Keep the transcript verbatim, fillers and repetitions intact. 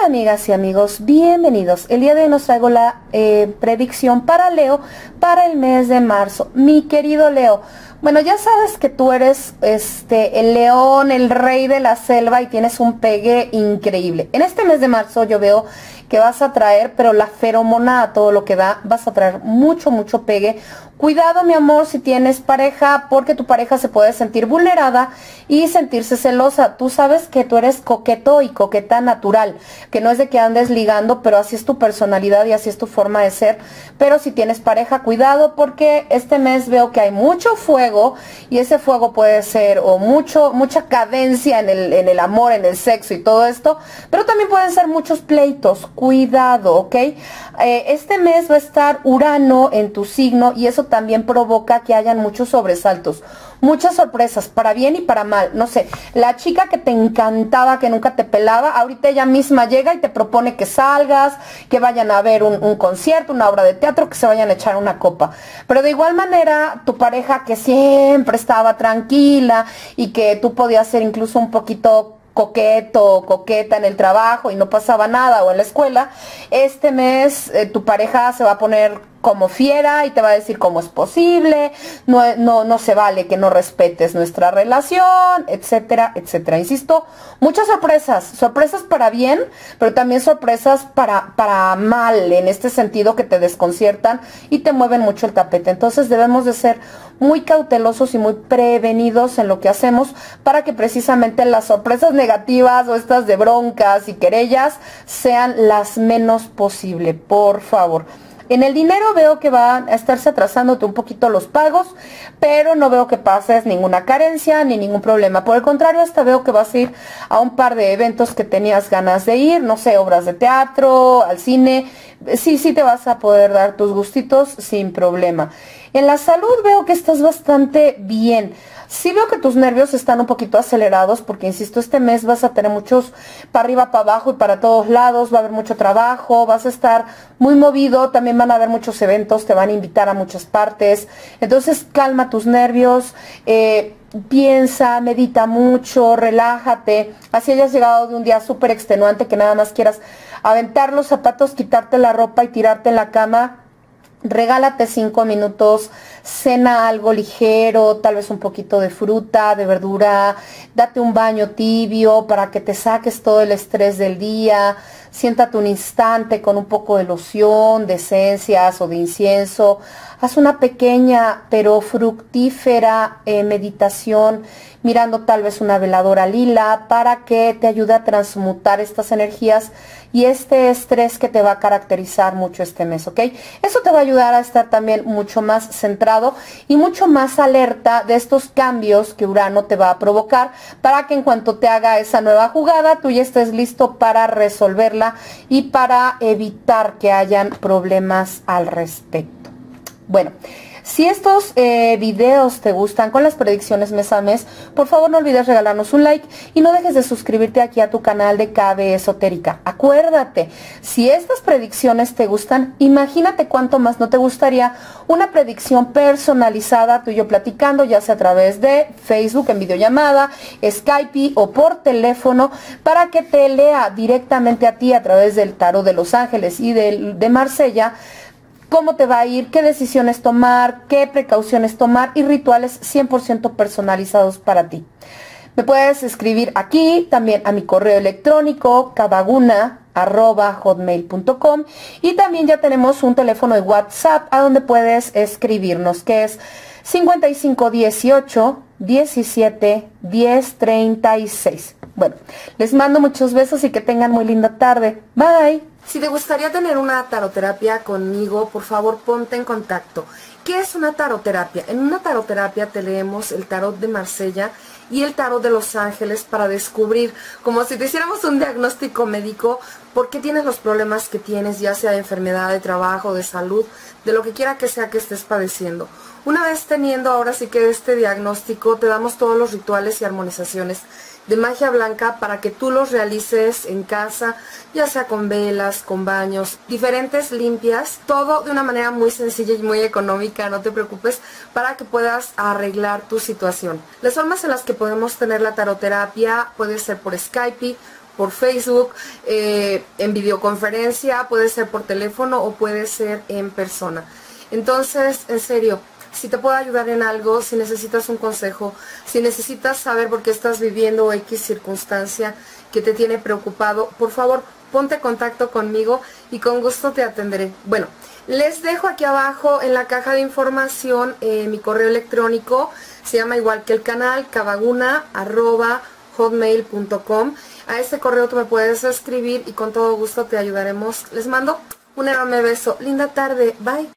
amigas y amigos, bienvenidos. El día de hoy nos traigo la eh, predicción para Leo para el mes de marzo. Mi querido Leo, bueno, ya sabes que tú eres este el león, el rey de la selva y tienes un pegue increíble. En este mes de marzo yo veo que vas a traer, pero la feromona a todo lo que da, vas a traer mucho, mucho pegue. Cuidado, mi amor, si tienes pareja, porque tu pareja se puede sentir vulnerada y sentirse celosa. Tú sabes que tú eres coqueto y coqueta natural, que no es de que andes ligando, pero así es tu personalidad y así es tu forma de ser. Pero si tienes pareja, cuidado, porque este mes veo que hay mucho fuego y ese fuego puede ser o mucho, mucha cadencia en el, en el amor, en el sexo y todo esto, pero también pueden ser muchos pleitos. Cuidado, ¿ok? Eh, este mes va a estar Urano en tu signo y eso también provoca que hayan muchos sobresaltos, muchas sorpresas, para bien y para mal. No sé, la chica que te encantaba, que nunca te pelaba, ahorita ella misma llega y te propone que salgas, que vayan a ver un, un concierto, una obra de teatro, que se vayan a echar una copa. Pero de igual manera, tu pareja que siempre estaba tranquila y que tú podías ser incluso un poquito coqueto o coqueta en el trabajo y no pasaba nada, o en la escuela, este mes eh, tu pareja se va a poner como fiera y te va a decir cómo es posible, no, no, no se vale que no respetes nuestra relación, etcétera, etcétera. Insisto, muchas sorpresas, sorpresas para bien, pero también sorpresas para, para mal, en este sentido que te desconciertan y te mueven mucho el tapete. Entonces debemos de ser muy cautelosos y muy prevenidos en lo que hacemos para que precisamente las sorpresas negativas o estas de broncas y querellas sean las menos posible, por favor. En el dinero veo que van a estarse atrasándote un poquito los pagos, pero no veo que pases ninguna carencia ni ningún problema. Por el contrario, hasta veo que vas a ir a un par de eventos que tenías ganas de ir, no sé, obras de teatro, al cine. Sí, sí te vas a poder dar tus gustitos sin problema. En la salud veo que estás bastante bien. Sí veo que tus nervios están un poquito acelerados porque, insisto, este mes vas a tener muchos para arriba, para abajo y para todos lados, va a haber mucho trabajo, vas a estar muy movido, también van a haber muchos eventos, te van a invitar a muchas partes, entonces calma tus nervios, eh, piensa, medita mucho, relájate, así hayas llegado de un día súper extenuante que nada más quieras aventar los zapatos, quitarte la ropa y tirarte en la cama. Regálate cinco minutos, cena algo ligero, tal vez un poquito de fruta, de verdura, date un baño tibio para que te saques todo el estrés del día, siéntate un instante con un poco de loción, de esencias o de incienso, haz una pequeña pero fructífera eh, meditación mirando tal vez una veladora lila para que te ayude a transmutar estas energías y este estrés que te va a caracterizar mucho este mes, ¿ok? Eso te va a ayudar a estar también mucho más centrado y mucho más alerta de estos cambios que Urano te va a provocar para que en cuanto te haga esa nueva jugada, tú ya estés listo para resolverla y para evitar que hayan problemas al respecto. Bueno, si estos eh, videos te gustan con las predicciones mes a mes, por favor no olvides regalarnos un like y no dejes de suscribirte aquí a tu canal de K B Esotérica. Acuérdate, si estas predicciones te gustan, imagínate cuánto más no te gustaría una predicción personalizada, tú y yo platicando, ya sea a través de Facebook en videollamada, Skype o por teléfono, para que te lea directamente a ti a través del tarot de Los Ángeles y de, de Marsella, cómo te va a ir, qué decisiones tomar, qué precauciones tomar y rituales cien por ciento personalizados para ti. Me puedes escribir aquí, también a mi correo electrónico, kabaguna arroba hotmail punto com, y también ya tenemos un teléfono de WhatsApp a donde puedes escribirnos, que es cincuenta y cinco dieciocho diecisiete diez treinta y seis. Bueno, les mando muchos besos y que tengan muy linda tarde. Bye. Si te gustaría tener una taroterapia conmigo, por favor ponte en contacto. ¿Qué es una taroterapia? En una taroterapia te leemos el tarot de Marsella y el tarot de Los Ángeles para descubrir, como si te hiciéramos un diagnóstico médico, por qué tienes los problemas que tienes, ya sea de enfermedad, de trabajo, de salud, de lo que quiera que sea que estés padeciendo. Una vez teniendo ahora sí que este diagnóstico, te damos todos los rituales y armonizaciones de magia blanca para que tú los realices en casa, ya sea con velas, con baños, diferentes limpias, todo de una manera muy sencilla y muy económica, no te preocupes, para que puedas arreglar tu situación. Las formas en las que podemos tener la taroterapia puede ser por Skype, por Facebook, eh, en videoconferencia, puede ser por teléfono o puede ser en persona. Entonces, en serio, si te puedo ayudar en algo, si necesitas un consejo, si necesitas saber por qué estás viviendo X circunstancia que te tiene preocupado, por favor, ponte en contacto conmigo y con gusto te atenderé. Bueno, les dejo aquí abajo en la caja de información eh, mi correo electrónico, se llama igual que el canal, cavaguna arroba hotmail punto com. A ese correo tú me puedes escribir y con todo gusto te ayudaremos. Les mando un enorme beso. Linda tarde. Bye.